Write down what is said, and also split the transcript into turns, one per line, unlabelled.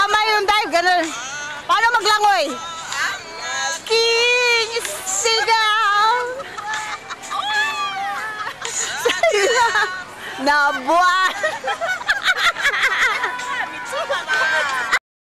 kamay yung dive, ganun. Paano maglangoy? King sigaw. Nabuan.